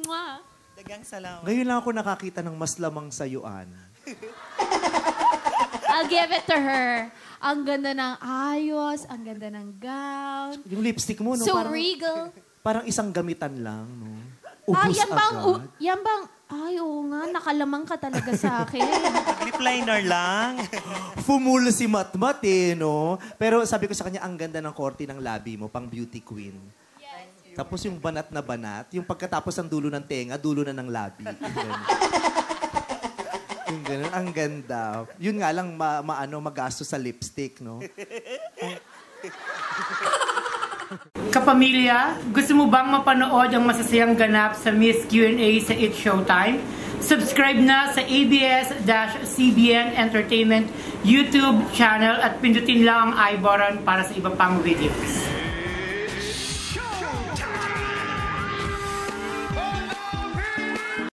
Mwah. Dagang salamat. Ngayon lang ako nakakita ng mas lamang sayuan. I'll give it to her. Ang ganda ng ayos, ang ganda ng gown. Yung lipstick mo, no? So parang, regal. Parang isang gamitan lang, no? Ubus Yan bang, ay, oo nga, nakalamang ka talaga sa akin. Lip liner lang. Fumulo si Matmat, eh, no? Pero sabi ko sa kanya, ang ganda ng korte ng labi mo, pang beauty queen. Yes. Tapos yung banat na banat, yung pagkatapos ng dulo ng tenga, dulo na ng labi. Yung ganun, ang ganda. Yun nga lang, magastos sa lipstick, no? Kapamilya, gusto mo bang mapanood ang masasayang ganap sa Miss Q&A sa It's Showtime? Subscribe na sa ABS-CBN Entertainment YouTube channel at pindutin lang ang I button para sa iba pang videos.